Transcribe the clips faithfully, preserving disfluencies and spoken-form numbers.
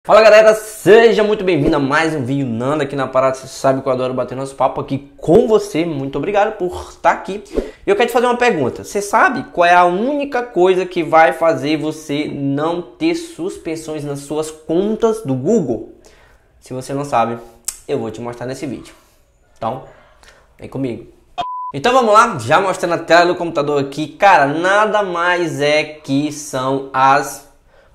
Fala galera, seja muito bem-vindo a mais um vídeo Nanda aqui na parada. Você sabe que eu adoro bater nosso papo aqui com você. Muito obrigado por estar aqui. E eu quero te fazer uma pergunta. Você sabe qual é a única coisa que vai fazer você não ter suspensões nas suas contas do Google? Se você não sabe, eu vou te mostrar nesse vídeo. Então, vem comigo. Então vamos lá, já mostrando a tela do computador aqui. Cara, nada mais é que são as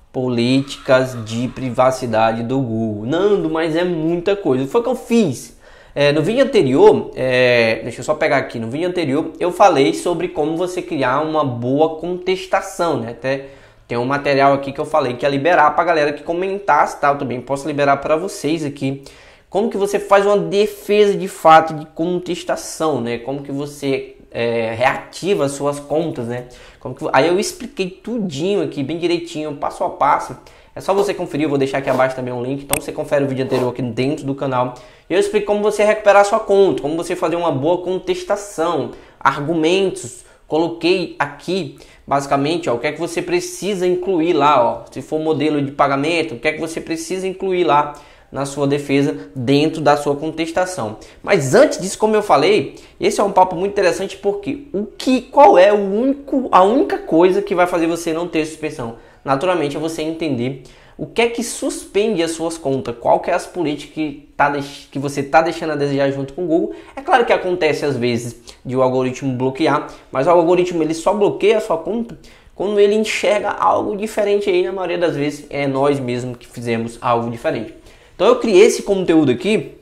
políticas de privacidade do Google. Nando, mas é muita coisa. Foi o que eu fiz. É, no vídeo anterior, é, deixa eu só pegar aqui. No vídeo anterior, eu falei sobre como você criar uma boa contestação, né? Até tem um material aqui que eu falei que ia liberar pra galera que comentasse, tá? Eu também posso liberar para vocês aqui. Como que você faz uma defesa de fato de contestação, né? Como que você é, reativa as suas contas, né? Como que... Aí eu expliquei tudinho aqui, bem direitinho, passo a passo. É só você conferir, eu vou deixar aqui abaixo também um link. Então você confere o vídeo anterior aqui dentro do canal. E eu explico como você recuperar a sua conta, como você fazer uma boa contestação, argumentos. Coloquei aqui, basicamente, ó, o que é que você precisa incluir lá, ó. Se for modelo de pagamento, o que é que você precisa incluir lá na sua defesa dentro da sua contestação. Mas antes disso, como eu falei, esse é um papo muito interessante porque o que, qual é o único, a única coisa que vai fazer você não ter suspensão? Naturalmente é você entender o que é que suspende as suas contas, qual que é as políticas que, tá, que você está deixando a desejar junto com o Google. É claro que acontece às vezes de o algoritmo bloquear, mas o algoritmo ele só bloqueia a sua conta quando ele enxerga algo diferente aí. Na maioria das vezes é nós mesmos que fizemos algo diferente. Então eu criei esse conteúdo aqui,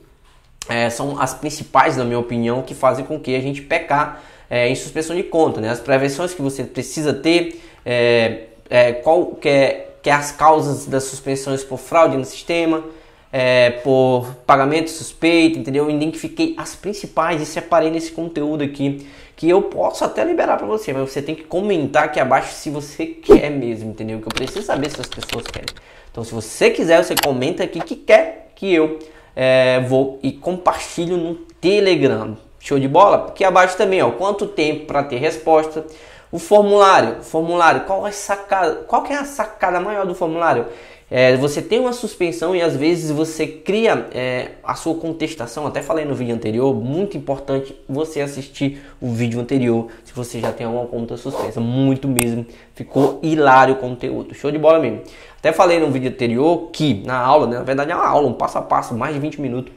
é, são as principais, na minha opinião, que fazem com que a gente pecar é, em suspensão de conta, né? As prevenções que você precisa ter, é, é, qual que é, que é as causas das suspensões por fraude no sistema, é, por pagamento suspeito, entendeu? Eu identifiquei as principais e separei nesse conteúdo aqui, que eu posso até liberar para você, mas você tem que comentar aqui abaixo se você quer mesmo, entendeu? Que eu preciso saber se as pessoas querem. Então, se você quiser, você comenta aqui que quer que eu é, vou e compartilho no Telegram. Show de bola? Aqui abaixo também, ó, quanto tempo para ter resposta. O formulário, formulário, qual é a sacada, qual que é a sacada maior do formulário? É, você tem uma suspensão e às vezes você cria é, a sua contestação. Até falei no vídeo anterior, muito importante você assistir o vídeo anterior se você já tem alguma conta suspensa, muito mesmo, ficou hilário o conteúdo, show de bola mesmo. Até falei no vídeo anterior que na aula, né, na verdade é uma aula, um passo a passo, mais de vinte minutos,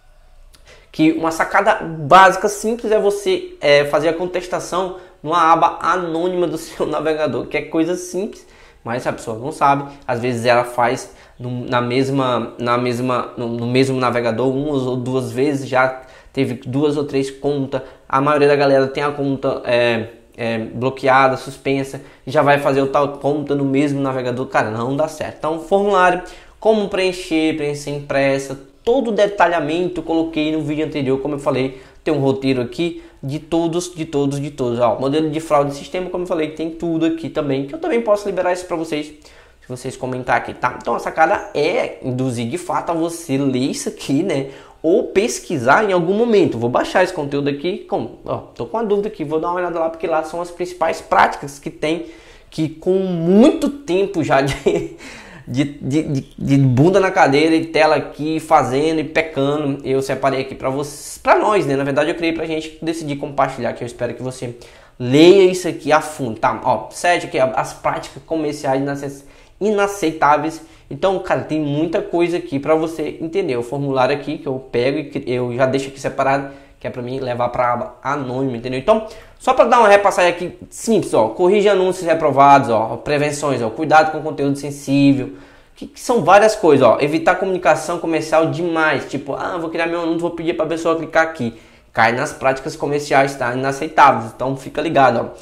que uma sacada básica simples é você é, fazer a contestação numa aba anônima do seu navegador, que é coisa simples. Mas se a pessoa não sabe, às vezes ela faz no, na mesma, na mesma, no, no mesmo navegador, uma ou duas vezes, já teve duas ou três contas. A maioria da galera tem a conta é, é, bloqueada, suspensa, já vai fazer o tal conta no mesmo navegador. Cara, não dá certo. Então, formulário, como preencher, preencher impressa, todo o detalhamento eu coloquei no vídeo anterior, como eu falei, tem um roteiro aqui de todos, de todos, de todos. Ó, modelo de fraude de sistema, como eu falei, tem tudo aqui também, que eu também posso liberar isso para vocês, se vocês comentar aqui, tá? Então a sacada é induzir de fato a você ler isso aqui, né? Ou pesquisar em algum momento. Vou baixar esse conteúdo aqui, como, ó, tô com uma dúvida aqui, vou dar uma olhada lá, porque lá são as principais práticas que tem, que com muito tempo já de... De, de, de, de bunda na cadeira e tela aqui fazendo e pecando, eu separei aqui para vocês, para nós, né? Na verdade eu criei pra gente decidir compartilhar, que eu espero que você leia isso aqui a fundo, tá? Ó, sete aqui, as práticas comerciais inaceitáveis. Então, cara, tem muita coisa aqui para você entender. O formulário aqui que eu pego e eu já deixo aqui separado, que é para mim levar para a aba anônima, entendeu? Então, só para dar uma repassagem aqui simples, ó, corrige anúncios reprovados, ó, prevenções, ó, cuidado com conteúdo sensível, que, que são várias coisas, ó, evitar comunicação comercial demais, tipo, ah, vou criar meu anúncio, vou pedir para a pessoa clicar aqui, cai nas práticas comerciais, tá? Inaceitáveis, então fica ligado, ó.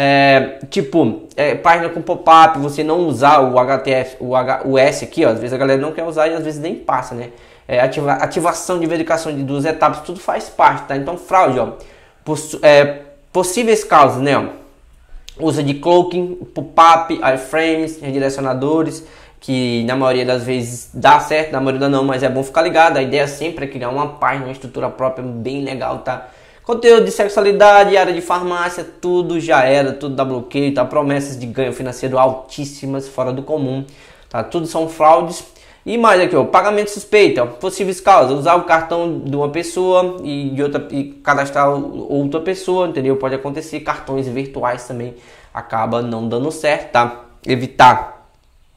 É, tipo, é, página com pop-up, você não usar o H T F, o, H, o S aqui, ó, às vezes a galera não quer usar e às vezes nem passa, né? É, ativa, ativação de verificação de duas etapas, tudo faz parte, tá? Então, fraude, ó, poss, é, possíveis causas, né? Ó, uso de cloaking, pop-up, iframes, redirecionadores, que na maioria das vezes dá certo, na maioria não, mas é bom ficar ligado. A ideia sempre é criar uma página, uma estrutura própria bem legal, tá? Conteúdo de sexualidade, área de farmácia, tudo já era, tudo dá bloqueio, tá? Promessas de ganho financeiro altíssimas, fora do comum, tá? Tudo são fraudes. E mais aqui, ó, pagamento suspeito, ó, possíveis causas, usar o cartão de uma pessoa e de outra e cadastrar outra pessoa, entendeu? Pode acontecer, cartões virtuais também acaba não dando certo, tá? Evitar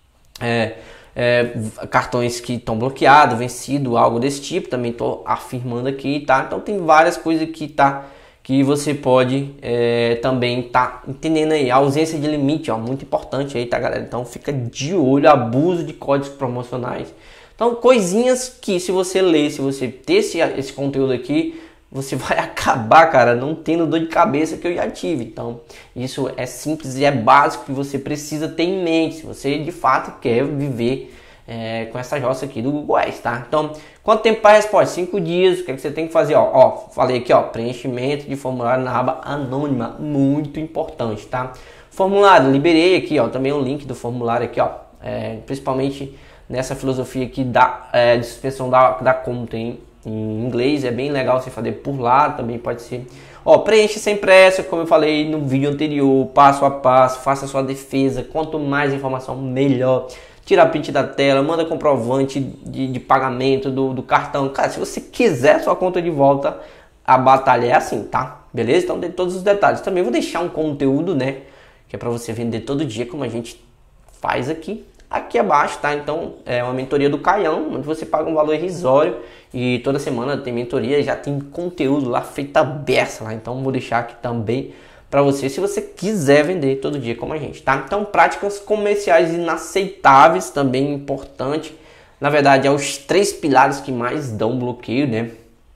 é, é, cartões que estão bloqueados, vencido, algo desse tipo, também tô afirmando aqui, tá? Então tem várias coisas que tá que você pode é, também tá entendendo aí. A ausência de limite, ó, muito importante aí, tá, galera? Então fica de olho, abuso de códigos promocionais. Então coisinhas que se você ler, se você ter esse, esse conteúdo aqui, você vai acabar, cara, não tendo dor de cabeça que eu já tive. Então isso é simples e é básico que você precisa ter em mente, se você de fato quer viver É, com essa jossa aqui do Google Ads, tá? Então, quanto tempo para a resposta? cinco dias. O que, é que você tem que fazer? Ó, ó, falei aqui, ó, preenchimento de formulário na aba anônima, muito importante, tá? Formulário, liberei aqui, ó, também o link do formulário aqui, ó, é, principalmente nessa filosofia aqui da, é, de suspensão da, da conta em, em inglês, é bem legal você fazer por lá, também pode ser. Ó, preenche sem pressa, como eu falei no vídeo anterior, passo a passo, faça a sua defesa, quanto mais informação, melhor. Tira print da tela, manda comprovante de, de pagamento do, do cartão. Cara, se você quiser sua conta de volta, a batalha é assim, tá? Beleza? Então tem todos os detalhes. Também vou deixar um conteúdo, né? Que é para você vender todo dia, como a gente faz aqui. Aqui abaixo, tá? Então é uma mentoria do Caião, onde você paga um valor irrisório. E toda semana tem mentoria, já tem conteúdo lá feita beça lá. Então vou deixar aqui também para você, se você quiser vender todo dia como a gente, tá? Então, práticas comerciais inaceitáveis, também importante. Na verdade, é os três pilares que mais dão bloqueio, né?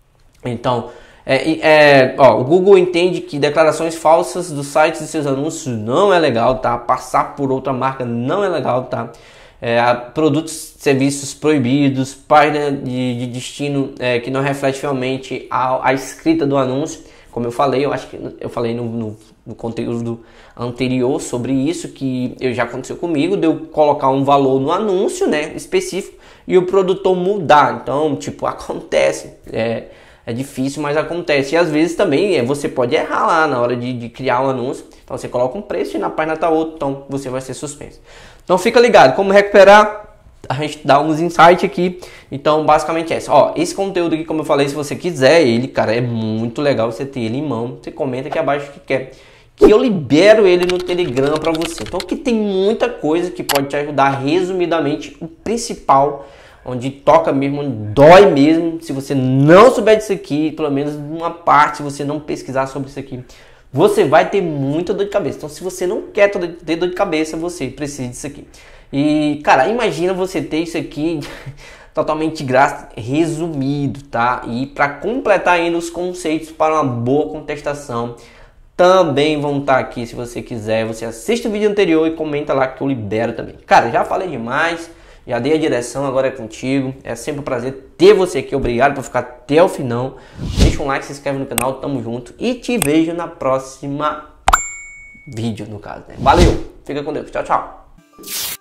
Então, é, é, ó, o Google entende que declarações falsas dos sites de seus anúncios não é legal, tá? Passar por outra marca não é legal, tá? É, produtos, serviços proibidos, página de, de destino é, que não reflete fielmente a, a escrita do anúncio. Como eu falei, eu acho que eu falei no, no, no conteúdo anterior sobre isso, que eu já aconteceu comigo, de eu colocar um valor no anúncio, né, específico, e o produtor mudar. Então, tipo, acontece. É, é difícil, mas acontece. E às vezes também é, você pode errar lá na hora de, de criar um anúncio. Então você coloca um preço e na página tá outro, então você vai ser suspenso. Então fica ligado, como recuperar. A gente dá uns insights aqui, então basicamente é isso. Ó, esse conteúdo aqui, como eu falei, se você quiser ele, cara, é muito legal você ter ele em mão. Você comenta aqui abaixo o que quer, que eu libero ele no Telegram para você. Então aqui tem muita coisa que pode te ajudar. Resumidamente, o principal, onde toca mesmo, onde dói mesmo, se você não souber disso aqui, pelo menos uma parte, se você não pesquisar sobre isso aqui, você vai ter muita dor de cabeça. Então se você não quer ter dor de cabeça, você precisa disso aqui. E, cara, imagina você ter isso aqui totalmente grátis, resumido, tá? E para completar ainda os conceitos para uma boa contestação, também vão estar aqui, se você quiser. Você assiste o vídeo anterior e comenta lá que eu libero também. Cara, já falei demais, já dei a direção, agora é contigo. É sempre um prazer ter você aqui. Obrigado por ficar até o final. Deixa um like, se inscreve no canal, tamo junto. E te vejo na próxima vídeo, no caso, né? Valeu, fica com Deus, tchau, tchau.